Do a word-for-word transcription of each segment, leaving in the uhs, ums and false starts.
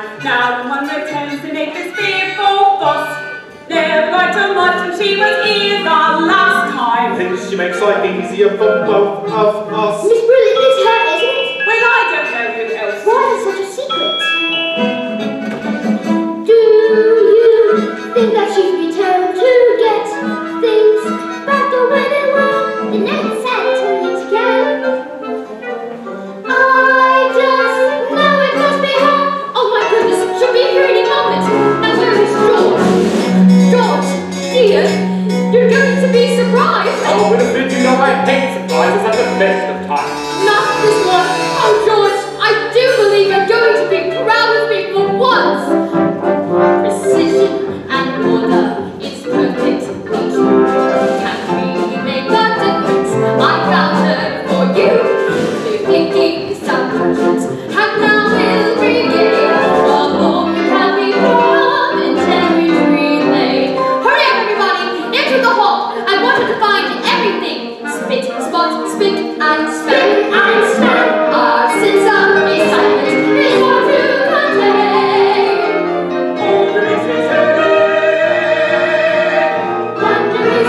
Now one returns to make this fearful fuss. Never got to much when she was here the last time. Then she makes life easier for both of us. Miss Brilliant is her, isn't it? Well, I don't know who else. Why is such a secret? Do you think that she's returned to get things back the way they were the next century ago? I just know it must be her. Oh my goodness, she'll be here any moment. And where is George? George, dear, you're going to be surprised. Oh, with a bit, you know I hate surprises at the best of times. Not this one. Oh, George, I do believe you're going to be proud of me for once. Precision and order, it's perfect control. Can really make a difference. I found her for you. Clear thinking, sound judgments, and now we'll begin. A moment happy from in cherry tree lane. Hurry up, everybody, into the hall. I want you to find everything. Spit, spot, spick, and span, and span. Our sense of excitement is more to contain. Wonder is returning. Wonder is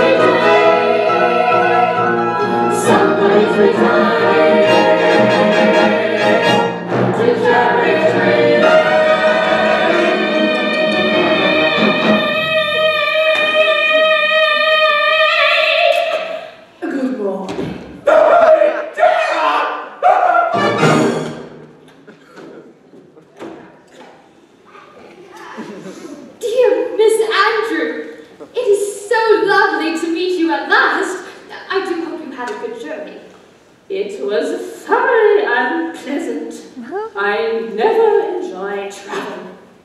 returning. Somebody's returning to cherry tree lane. Good morning. Dear Miss Andrew, it is so lovely to meet you at last. I do hope you had a good journey. It was thoroughly unpleasant. I never enjoy travel.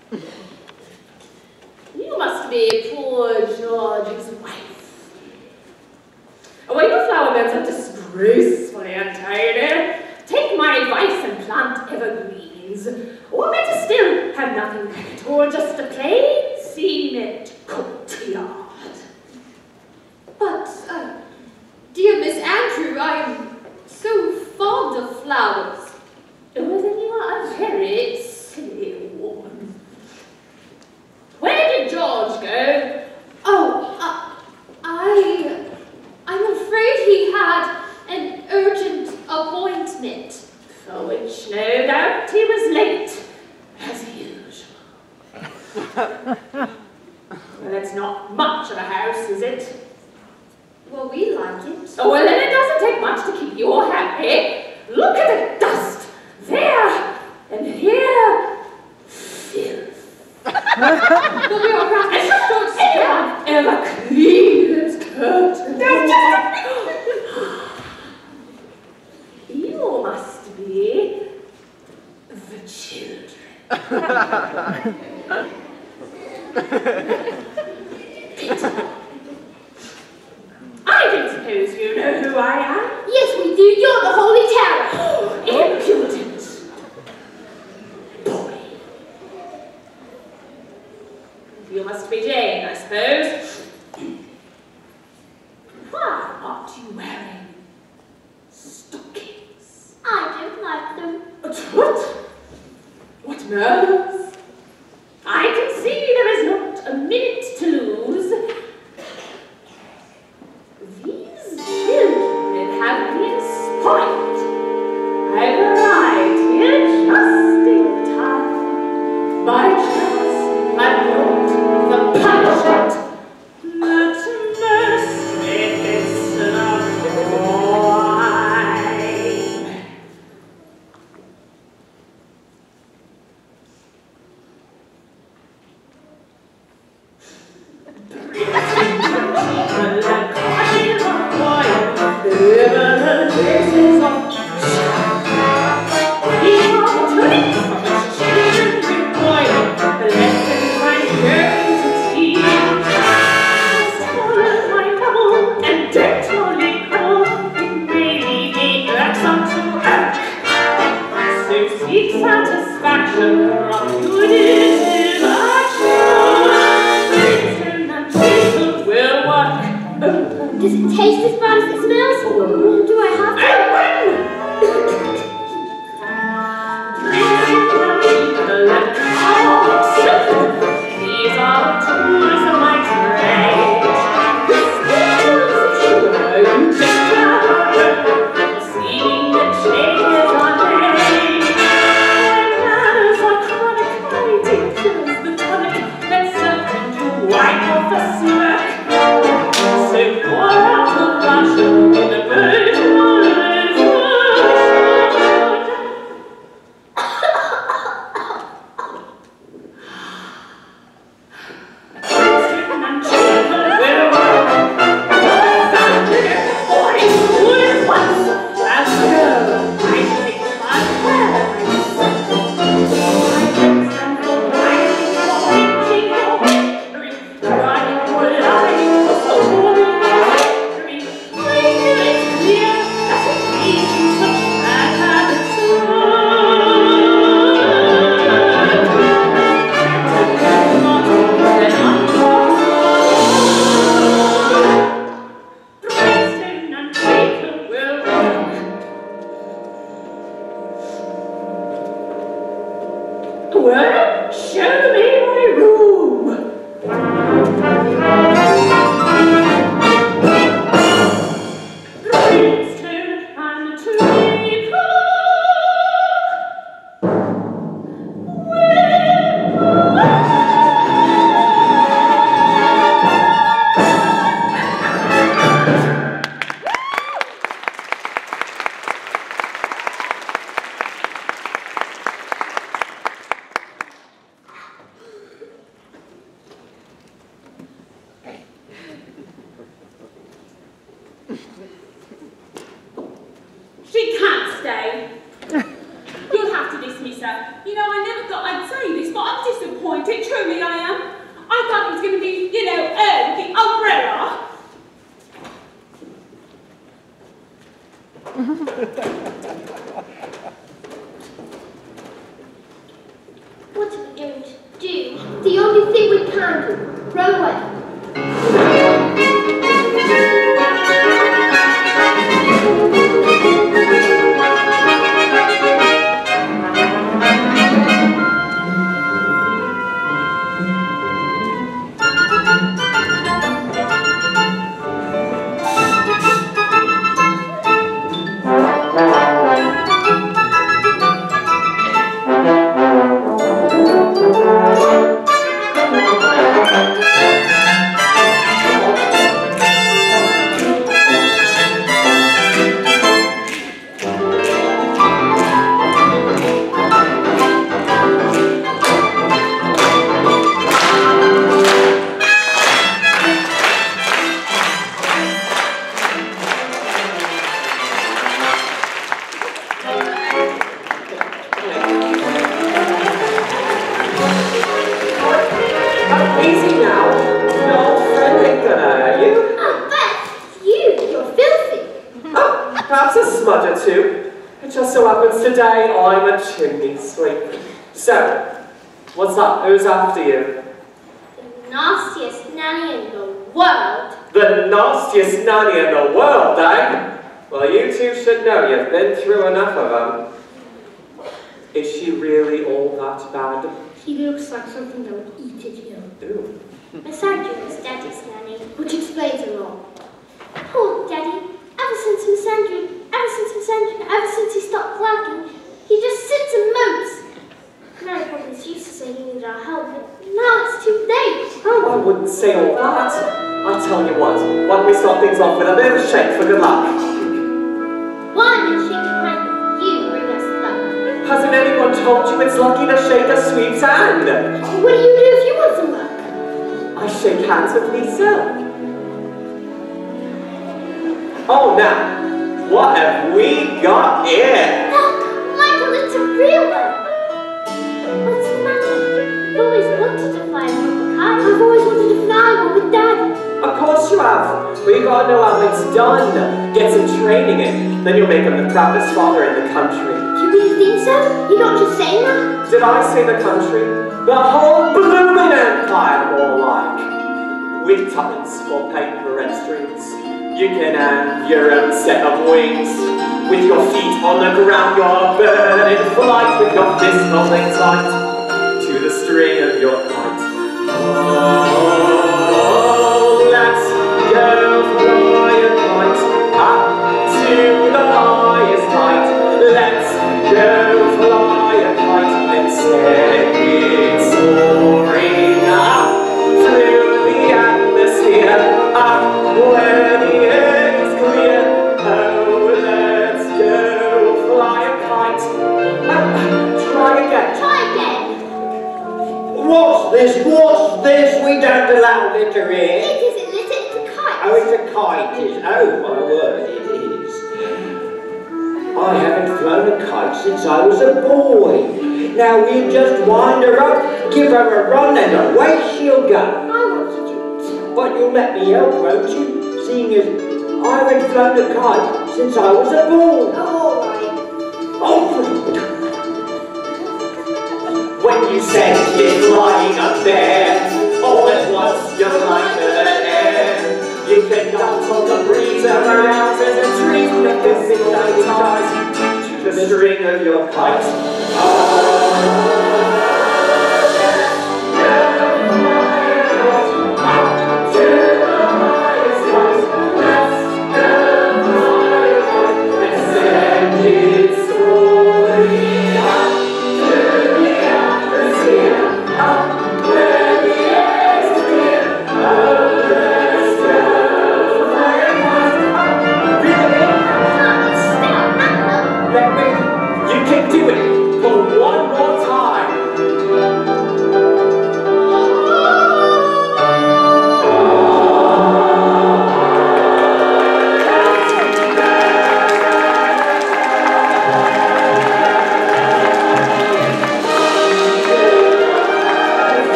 You must be poor George's wife. When your flower beds are disgracefully untidy, take my advice and plant evergreens. Or better still, have nothing at all, just a plain cement courtyard. But, uh, dear Miss Andrew, I'm so fond of flowers. Oh, then you are a very silly woman. Where did George go? Oh, uh, I... I'm afraid he had an urgent appointment. For which, no doubt, he was late, as usual. Well, that's not much of a house, is it? Well, we like it. Oh, well, then it doesn't take much to keep you happy. Look at the dust! There! And here! Filth. But we are rather short staffed. Ever clean as curtains. You must be the children. Peter. I don't suppose you know who I am? Yes, we do. You're the Holy Tower. Impudent boy. You must be Jane, I suppose. Why aren't you wearing stockings? I don't like them. What? What manners? I can see there is not a minute to lose. These children have been spoiled. I've arrived here just in time. By chance, I'm not the punishment. Let mercy hasten our crime. Well, show me my room. Greenstone and Tulip. She can't stay. You'll have to dismiss her. You know, I never thought I'd say this, but I'm disappointed. Truly I am. I thought it was going to be, you know, her with the umbrella. What are we going to do? The only thing we can do. Row away. Today I'm a chimney sweep. So, what's up? Who's after you? The nastiest nanny in the world. The nastiest nanny in the world, eh? Well, you two should know you've been through enough of them. Is she really all that bad? She looks like something that would eat at you. Ooh. Lysandra is Daddy's nanny, which explains a lot. Poor Daddy. Ever since Lysandra, ever since Lysandra, ever since he stopped working, he just sits and mopes. Mary Poppins used to say he needed our help, but now it's too late. Oh, I wouldn't say all that. I'll tell you what, why don't we start things off with a bit of a shake for good luck? Why did she find you bring us luck? Hasn't anyone told you it's lucky to shake a sweet's hand? What do you do if you want some luck? I shake hands with myself. Oh, now, what have we got here? Look, Michael, it's a real one. What's the matter? I've always wanted to fly a proper kite. I've always wanted to fly one with Daddy. Of course you have. But you gotta know how it's done. Get some training in. Then you'll make him the proudest father in the country. Do you really think so? You're not just saying that? Did I say the country? The whole blooming empire, more like. With tuppence for paper and strings. You can have your own set of wings. With your feet on the ground, you're bird in flight. With your fist holding tight to the string of your kite. Oh, let's go fly a kite up to the highest height. Let's go fly a kite and set it soaring up through the atmosphere. Up where the air is clear. Oh, let's go fly a kite. Uh, try again. Try again. What's this? What's this? We don't allow litter here. It isn't lit, it's a kite. Oh, it's a kite. Is oh my word, it is. I haven't flown a kite since I was a boy. Now we just wind her up, give her a run, and away she'll go. I want to do it. But you'll let me help, won't you? Seeing as I haven't flown a kite since I was a boy. Oh, all right. Oh, when you said you're flying up there, all at once you're like an air. You can dance on the breeze around and the trees that can sing down ties to the string of your kite. Oh,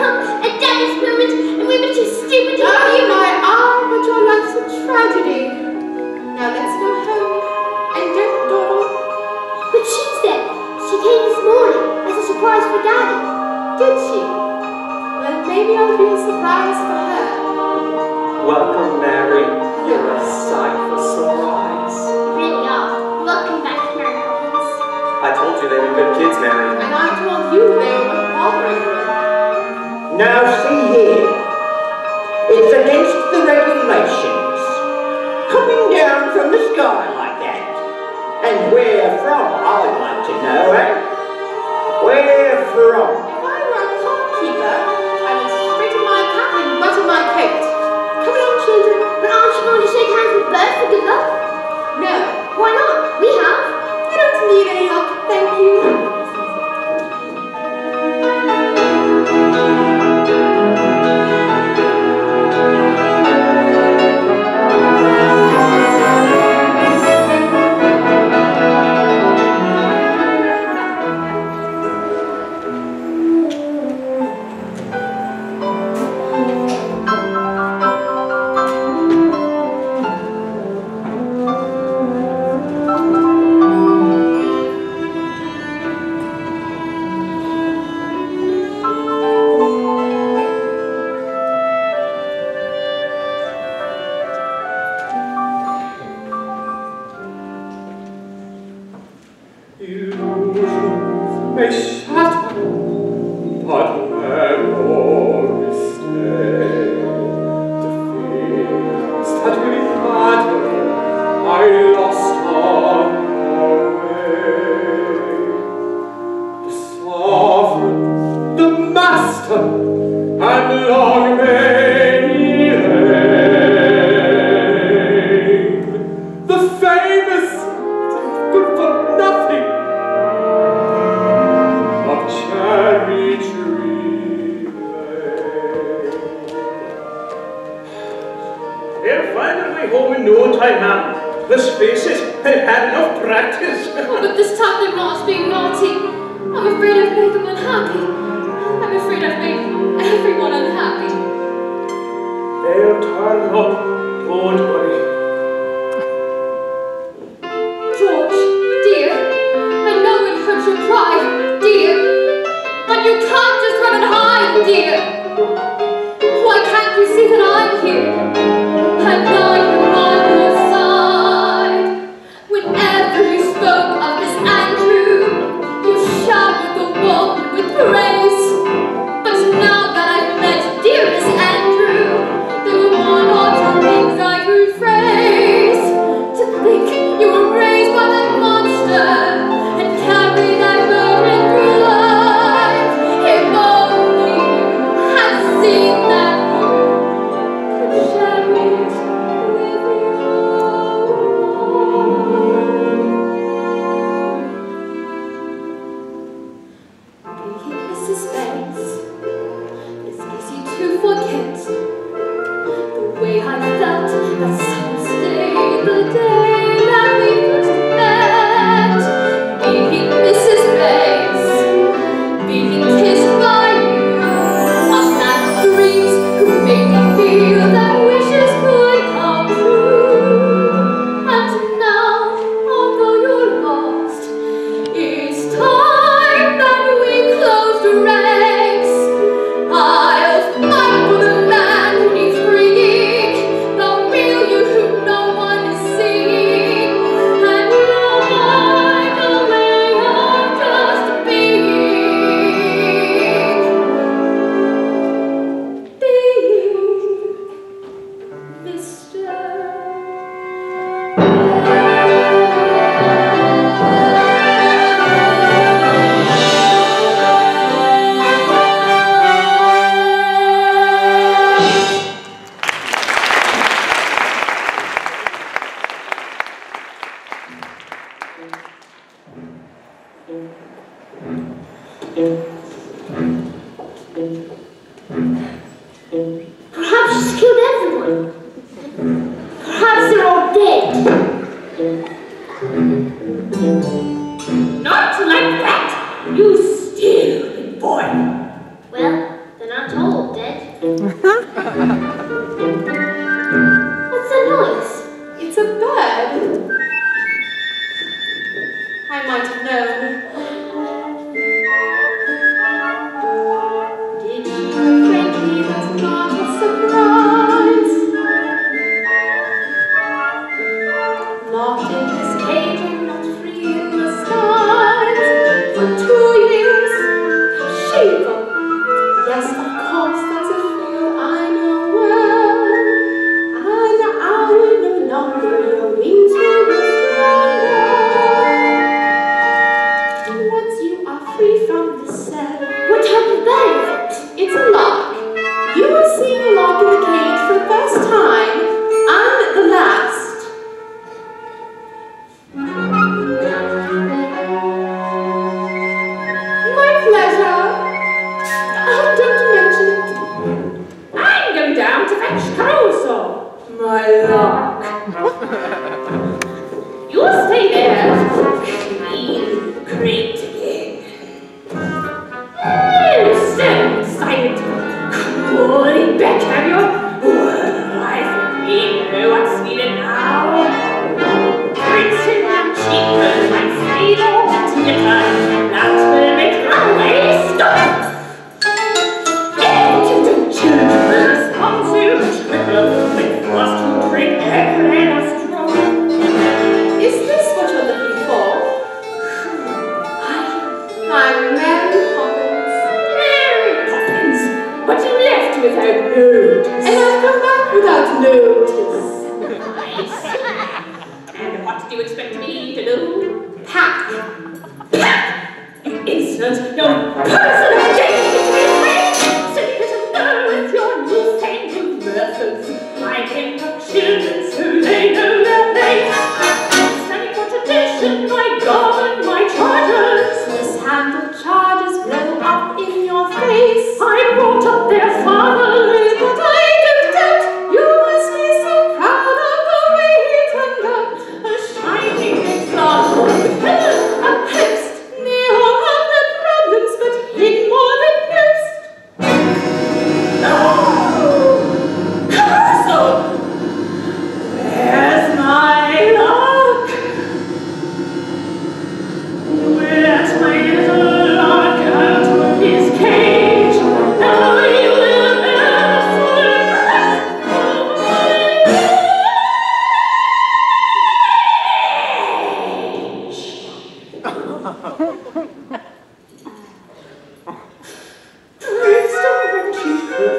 come a Daddy's moment, and we were too stupid to Oh even... my arm, but your life's a tragedy. Now let's go home and don't dawdle. But she said she came this morning as a surprise for Daddy. Did she? Well, maybe I'll be a surprise for her. Welcome, Mary. You're a sight for sore eyes. Really are. Welcome back, Mary Poppins. I told you they were good kids, Mary. And I told you they were worth bothering with. Now see here. It's against the regulations. Coming down from the sky like that. And where from, I'd like to know, eh? Where from? If I were a clockkeeper, I would straighten my cap and button my coat. Come along, children. But aren't you going to shake hands with Bert for good luck? No, Why not? We have. I don't need any luck, thank you. Illusions may shatter, but memories stay. The things that really matter, I lost on the way. The sovereign, the master, and long may he reign. The famous, good for nothing, of cherry tree lane. They'll find their way home in no time, ma'am. Let's face it, they've had enough practice. Oh, but this time they're not being naughty. I'm afraid I've made them unhappy. I'm afraid I've made everyone unhappy. They'll turn up, don't worry. George, dear, I know it hurts your pride, dear, but you can't just run and hide, dear. Why can't you see that I'm here, and I'm on your side? Whenever you spoke of Miss Andrew, you showered the woman with praise. But now that I've met dear Miss Andrew, there were one or two things I could phrase. To think you were raised by that monster and carry that burden through life. If only you had seen that you could share it with you. Being Missus Banks, it's easy to forget the way I felt that summer's day, the day that we first met. Being Missus Banks, being kissed by you, a man of dreams who made me feel that wishes could come true. And now, although you're lost, it's time that we closed ranks. I'll fight for the man What's that noise? It's a bird. I might have known. Did you think me that's not a surprise? Locked in this cage and not free in the skies for two years. Shiva. Yes, of course, that's a feel I know well. And I will no longer your wings will be stronger. Once you are free from the cell, What type of bird is it? it's a lark. You will see the lark in the cage for the first time and the last. My pleasure. Oh, don't mention it. I'm going down to fetch Caruso, my lark. You'll stay there. Clean, great again. Oh, so excited. Crawling back, have you? Well, I think we know what's needed now. Princeton and cheaper, my fatal theater. That will make my way stop. Children responsive, triple, with first to drink every last drop. Is this what you're looking for? I'm Mary Poppins. Mary Poppins, but you left without notice. And I've come back without notice. Nice. And what do you expect me to do? Pack. Pack! You insolent young person of danger to me! Sit little girl with your newfangled methods. I can got children so they know their place. Standing for tradition, my govern my charters. Mishandled charges blow up in your face. I brought up their fatherly, But I don't doubt you must be so proud of the way he turned out a shining example. A host, near all the problems, but hid more than most. Caruso! Where's my luck? Where's my little lark out of his cage? Now he will bear full breath of my Princeton and she could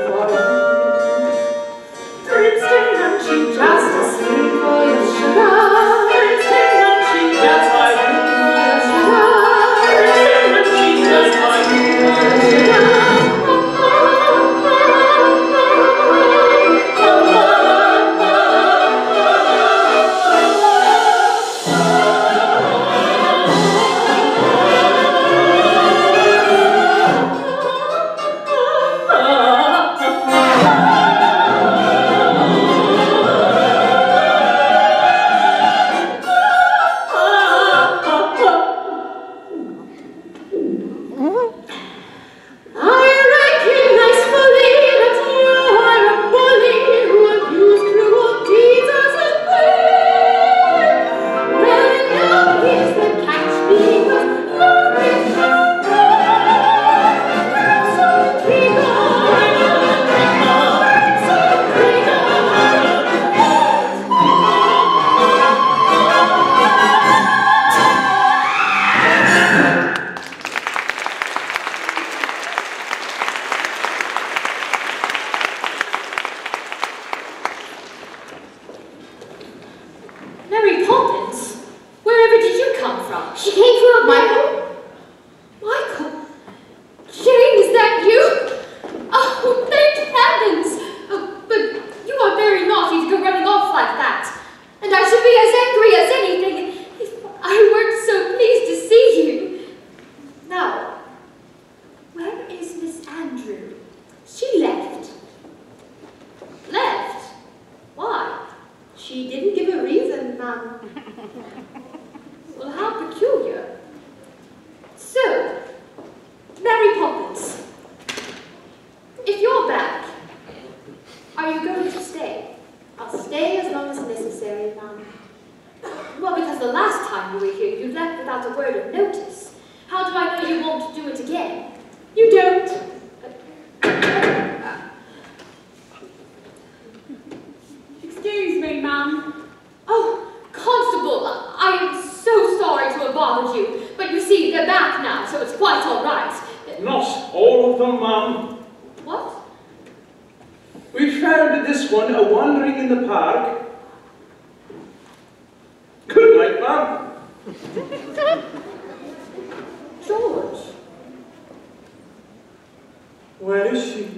Princeton and she just asleep for your sugar. Princeton and she just asleep for your sugar. Princeton and she just asleep for your I recognize fully that you are a bully who abused cruel deeds as a boy. Well, now here's the catch because you're rich and proud. So trigger, so trigger. Mary Poppins? Wherever did you come from? She came from up Michael? Michael? Jane, is that you? Oh, thank heavens! Oh, but you are very naughty to go running off like that. And I should be as angry as anything if I weren't so pleased to see you. Now, where is Miss Andrew? She left. Left? Why? She didn't give a reason, ma'am. Well, how peculiar. So, Mary Poppins, if you're back, Mum? Well, because the last time you were here, you left without a word of notice. How do I know you won't do it again? You don't. Excuse me, Mum. Oh, Constable, I am so sorry to have bothered you, but you see, they're back now, so it's quite all right. Not all of them, Mum. What? We found this one a wandering in the park. Good night, Mum. George. Where is she?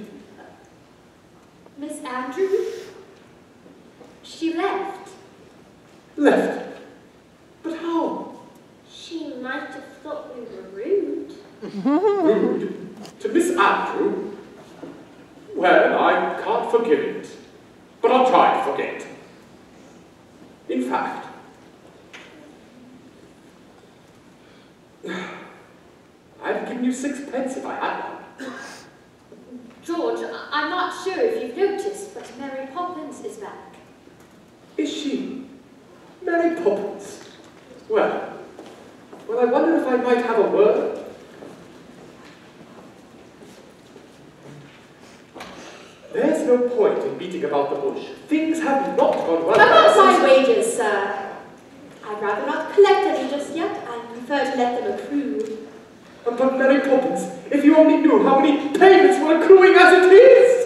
Miss Andrew? She left. Left. But how? She might have thought we were rude. Rude? To Miss Andrew? Well, I can't forgive it. But I'll try to forget. In fact, I'd have given you sixpence if I had one. George, I'm not sure if you've noticed, but Mary Poppins is back. Is she? Mary Poppins? Well, well, I wonder if I might have a word. There's no point in beating about the bush. Things have not gone well. About my wages, sir. I'd rather not collect any just yet. I prefer to let them accrue. But Mary Poppins, if you only knew how many payments were accruing as it is!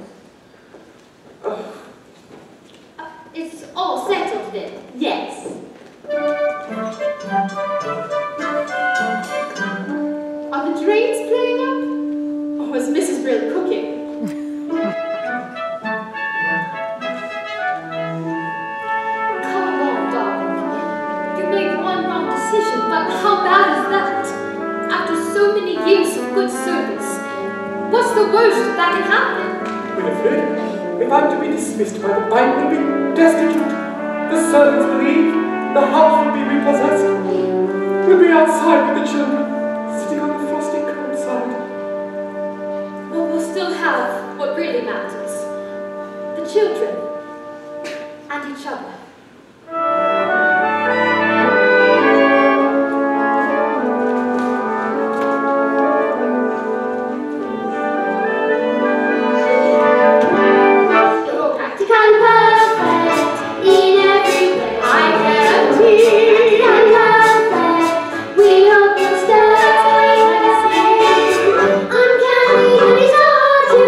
Uh, Uh, it's all settled then? Yes. Are the drains playing up? Or is Missus Brill cooking? Come on, darling. You made one wrong decision, but how bad is that? After so many years of good service, what's the worst that can happen? Winifred, if I'm to be dismissed by the bank, we'll be destitute. The servants will leave. The house will be repossessed. We'll be outside with the children, sitting on the frosty curbside. Well, we'll still have what really matters. The children. And each other. You're practically perfect in every way. I guarantee. Practically perfect. We hope you'll stay. Uncanny and it's hard to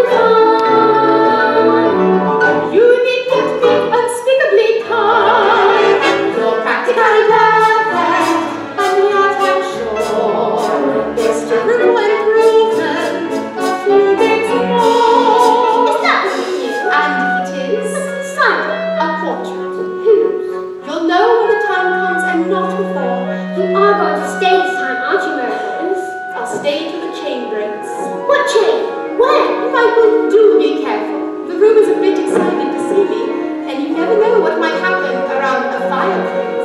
find. Unique and big, unspeakably kind. You're practically perfect, and we are time sure there's still room for improvement. A few bits more. Is that what you do? And if it is, sign a portrait. Whose? You'll know when the time comes and not before. You are going to stay this time, aren't you, Mary Poppins? I'll stay till the chain breaks. What chain? When? Michael, do be careful. The room is a bit excited to see me, and you never know what might happen around a fireplace.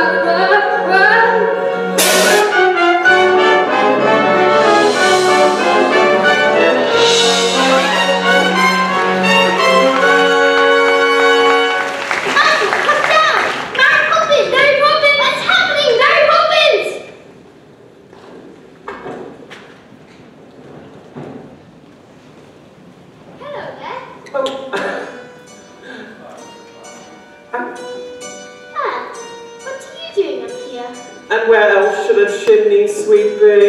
Michael, come down! Mary Poppins! Mary Poppins! What's happening? Mary Poppins! Hello there. Oh. and, Ah, what are you doing up here? and where else should a chimney sweep be?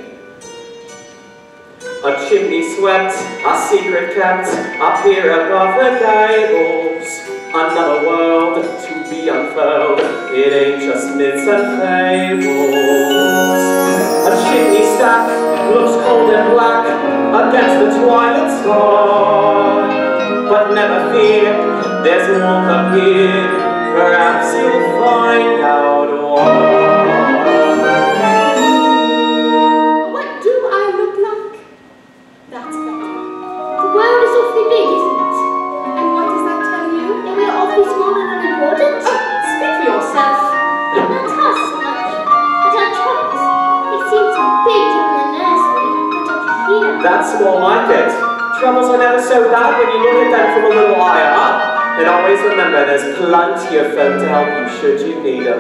A chimney swept, a secret kept, up here above the gables. Another world to be unfurled, it ain't just myths and fables. A chimney stack looks cold and black against the twilight sky. But never fear, there's warmth up here, perhaps you'll find out why. What do I look like? That's better. The world is awfully big, isn't it? And what does that tell you? And we're awfully small and unimportant. Oh, speak for yourself. Not us so much, but our troubles. They seem so big down in the nursery, but up here. That's more like it. Troubles are never so bad when you look at them from a little higher up. And always remember, there's plenty of folk to help you should you need them.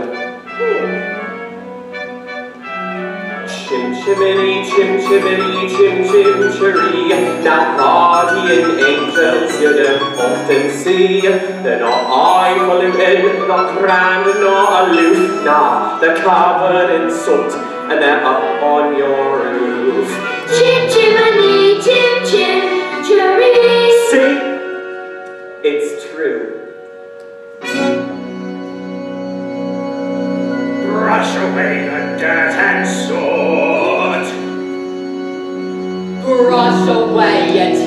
Chim chimney, chim chimney, chim chim chiree. Now guardian angels you don't often see. They're not highfalutin, not grand, not aloof. Nah, they're covered in soot and they're up on your roof. Chim chimney, chim chim chiree. See? It's true. Brush away the dirt and soot. Brush away your